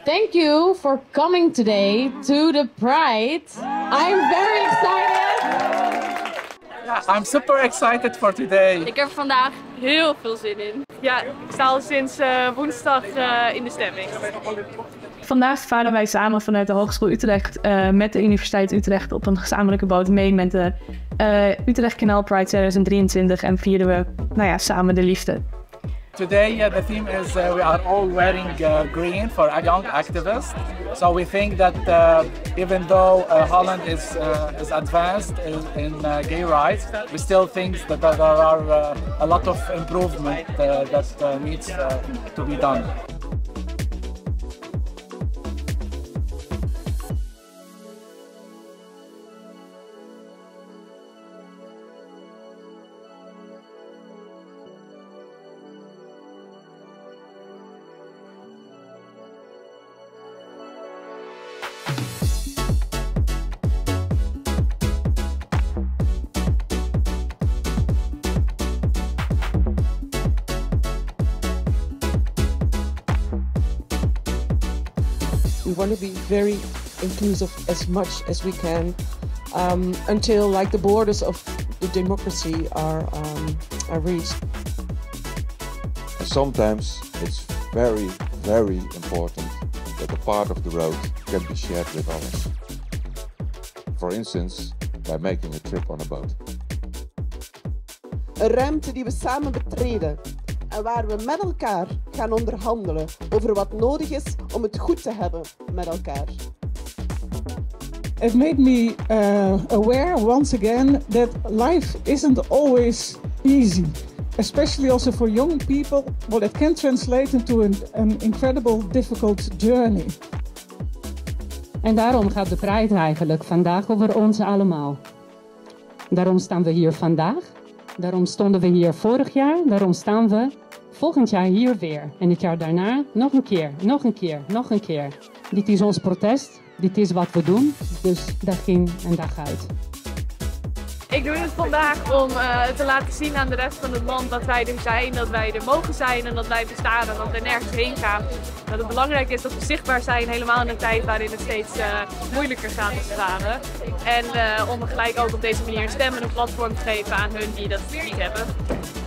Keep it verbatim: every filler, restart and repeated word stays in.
thank you for coming today to the Pride. I'm very excited. I'm super excited for today. Ik heb er vandaag heel veel zin in. Ja, ik sta al sinds uh, woensdag uh, in de stemming. Vandaag varen wij samen vanuit de Hogeschool Utrecht uh, met de Universiteit Utrecht op een gezamenlijke boot mee met de uh, Utrecht Canal Pride tweeduizend drieëntwintig en vieren we nou ja, samen de liefde. Today uh, the theme is uh, we are all wearing uh, green for a young activist. So we think that uh, even though uh, Holland is uh, is advanced in, in uh, gay rights, we still think that there are uh, a lot of improvement uh, that uh, needs uh, to be done. We want to be very inclusive as much as we can um, until like the borders of the democracy are, um, are reached. And sometimes it's very, very important that a part of the road can be shared with others. For instance, by making a trip on a boat. Een ruimte die we samen betreden en waar we met elkaar gaan onderhandelen over wat nodig is om het goed te hebben met elkaar. It made me uh, aware once again that life isn't always easy, especially also for young people. Well, it can translate into an, an incredible difficult journey. En daarom gaat de Pride eigenlijk vandaag over ons allemaal. Daarom staan we hier vandaag. Daarom stonden we hier vorig jaar. Daarom staan we volgend jaar hier weer. En het jaar daarna nog een keer, nog een keer, nog een keer. Dit is ons protest. Dit is wat we doen. Dus dag in en dag uit. Ik doe het vandaag om uh, te laten zien aan de rest van het land dat wij er zijn, dat wij er mogen zijn en dat wij bestaan en dat we nergens heen gaan. Dat het belangrijk is dat we zichtbaar zijn, helemaal in een tijd waarin het steeds uh, moeilijker gaat als samen. En uh, om gelijk ook op deze manier een stem en een platform te geven aan hun die dat niet hebben.